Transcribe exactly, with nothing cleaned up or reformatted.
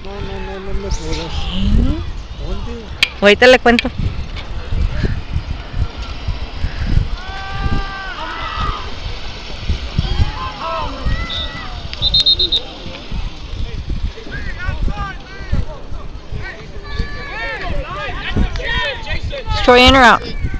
No, no, no, no me jodas. Sí. ¿Dónde? Ahorita le cuento. Destroy in or out?